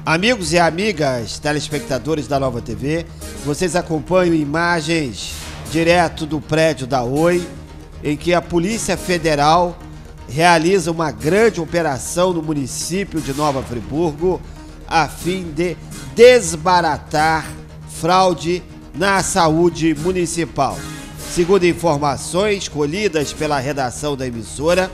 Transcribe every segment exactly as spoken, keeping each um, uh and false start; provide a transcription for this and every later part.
Amigos e amigas, telespectadores da Nova T V, vocês acompanham imagens direto do prédio da Oi, em que a Polícia Federal realiza uma grande operação no município de Nova Friburgo a fim de desbaratar fraude na saúde municipal. Segundo informações colhidas pela redação da emissora,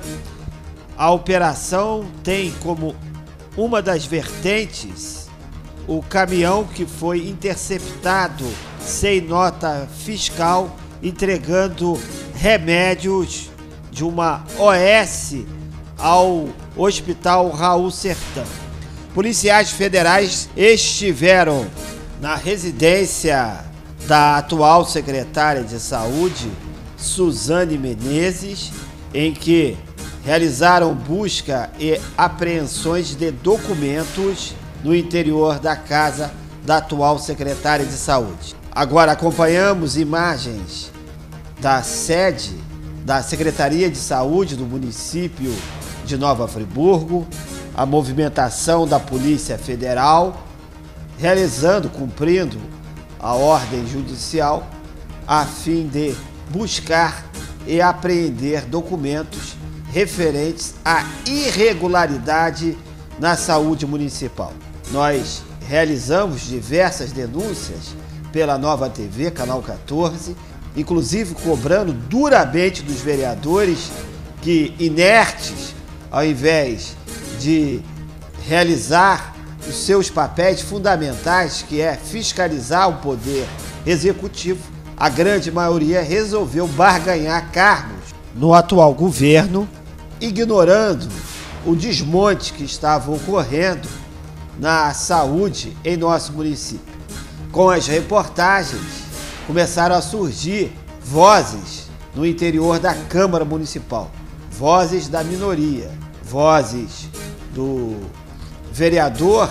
a operação tem como uma das vertentes o caminhão que foi interceptado sem nota fiscal, entregando remédios de uma O S ao Hospital Raul Sertã. Policiais federais estiveram na residência da atual secretária de Saúde, Suzane Menezes, em que realizaram busca e apreensões de documentos no interior da casa da atual secretária de Saúde. Agora acompanhamos imagens da sede da Secretaria de Saúde do município de Nova Friburgo, a movimentação da Polícia Federal, realizando, cumprindo a ordem judicial, a fim de buscar e apreender documentos referentes à irregularidade na saúde municipal. Nós realizamos diversas denúncias pela Nova T V, Canal quatorze, inclusive cobrando duramente dos vereadores que, inertes, ao invés de realizar os seus papéis fundamentais, que é fiscalizar o poder executivo, a grande maioria resolveu barganhar cargos no atual governo, ignorando o desmonte que estava ocorrendo na saúde em nosso município. Com as reportagens, começaram a surgir vozes no interior da Câmara Municipal, vozes da minoria, vozes do vereador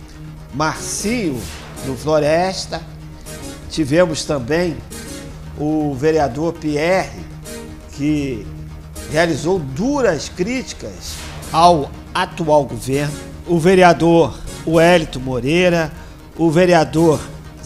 Marcinho do Floresta. Tivemos também o vereador Pierre, que realizou duras críticas ao atual governo, o vereador Wellington Moreira, o vereador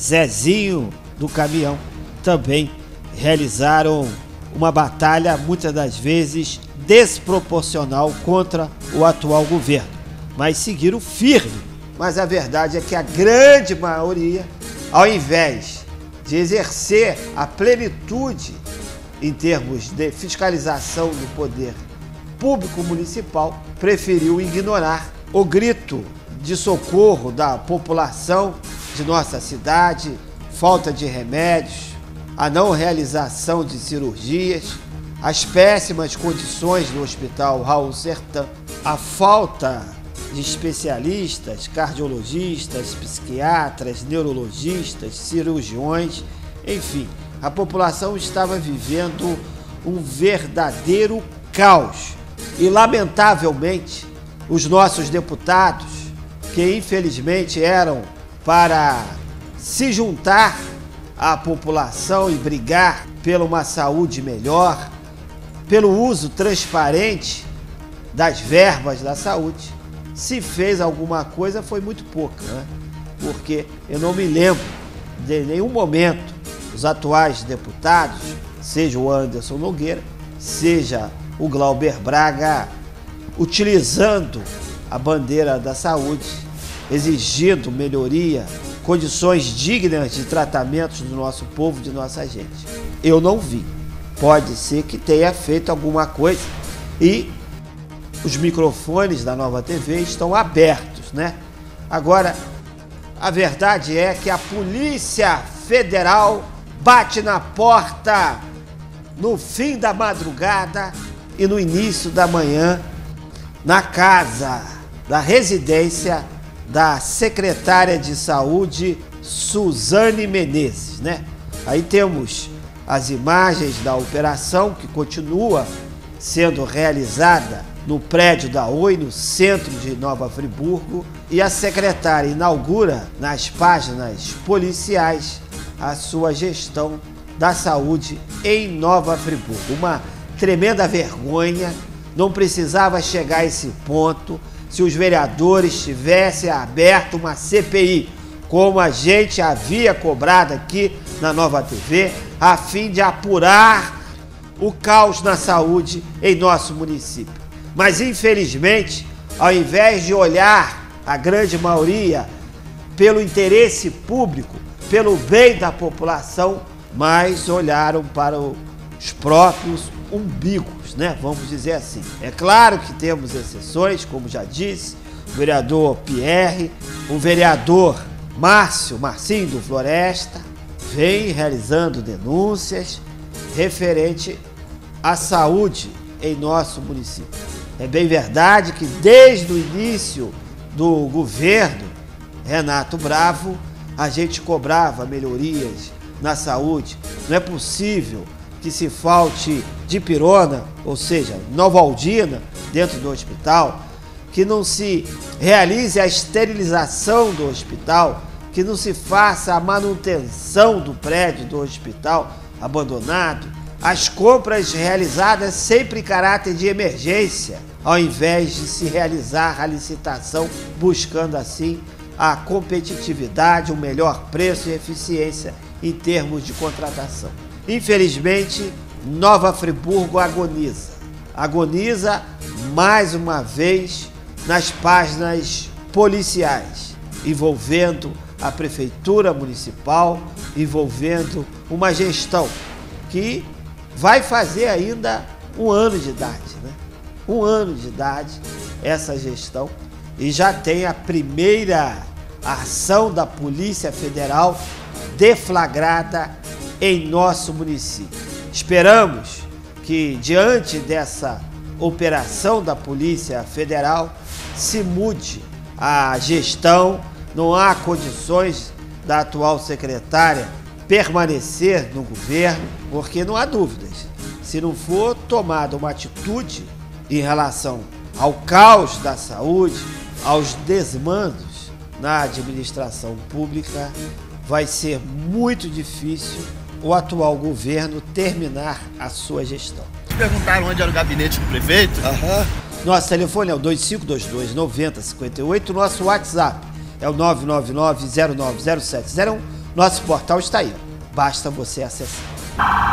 Zezinho do Caminhão também realizaram uma batalha, muitas das vezes desproporcional, contra o atual governo, mas seguiram firme. Mas a verdade é que a grande maioria, ao invés de exercer a plenitude em termos de fiscalização do poder público municipal, preferiu ignorar o grito de socorro da população de nossa cidade, falta de remédios, a não realização de cirurgias, as péssimas condições do Hospital Raul Sertã, a falta de especialistas, cardiologistas, psiquiatras, neurologistas, cirurgiões, enfim, a população estava vivendo um verdadeiro caos. E, lamentavelmente, os nossos deputados, que infelizmente eram para se juntar à população e brigar por uma saúde melhor, pelo uso transparente das verbas da saúde, se fez alguma coisa foi muito pouca, né? Porque eu não me lembro de nenhum momento os atuais deputados, seja o Anderson Nogueira, seja o Glauber Braga, utilizando a bandeira da saúde, exigindo melhoria, condições dignas de tratamentos do nosso povo, de nossa gente. Eu não vi. Pode ser que tenha feito alguma coisa e os microfones da Nova T V estão abertos, né? Agora, a verdade é que a Polícia Federal bate na porta no fim da madrugada e no início da manhã na casa da residência da secretária de Saúde, Suzane Menezes, né? Aí temos as imagens da operação que continua sendo realizada no prédio da Oi, no centro de Nova Friburgo, e a secretária inaugura nas páginas policiais a sua gestão da saúde em Nova Friburgo. Uma tremenda vergonha, não precisava chegar a esse ponto, se os vereadores tivessem aberto uma C P I, como a gente havia cobrado aqui na Nova T V, a fim de apurar o caos na saúde em nosso município. Mas, infelizmente, ao invés de olhar a grande maioria pelo interesse público, pelo bem da população, mas olharam para os próprios umbigos, né? Vamos dizer assim. É claro que temos exceções, como já disse, o vereador Pierre, o vereador Márcio, Marcinho do Floresta, vem realizando denúncias referente à saúde em nosso município. É bem verdade que desde o início do governo Renato Bravo, a gente cobrava melhorias na saúde. Não é possível que se falte dipirona, ou seja, Novalgina, dentro do hospital, que não se realize a esterilização do hospital, que não se faça a manutenção do prédio do hospital abandonado, as compras realizadas sempre em caráter de emergência, ao invés de se realizar a licitação, buscando assim a competitividade, o melhor preço e eficiência em termos de contratação. Infelizmente, Nova Friburgo agoniza. Agoniza mais uma vez nas páginas policiais, envolvendo a Prefeitura Municipal, envolvendo uma gestão que vai fazer ainda um ano de idade, né? Um ano de idade essa gestão, e já tem a primeira ação da Polícia Federal deflagrada em nosso município. Esperamos que, diante dessa operação da Polícia Federal, se mude a gestão. Não há condições da atual secretária permanecer no governo, porque não há dúvidas. Se não for tomada uma atitude em relação ao caos da saúde, aos desmandos na administração pública, vai ser muito difícil o atual governo terminar a sua gestão. Perguntaram onde era o gabinete do prefeito? Aham. Nosso telefone é o dois cinco dois dois, nove zero cinco oito, nosso WhatsApp é o nove nove nove, zero nove zero sete zero um, nosso portal está aí, basta você acessar.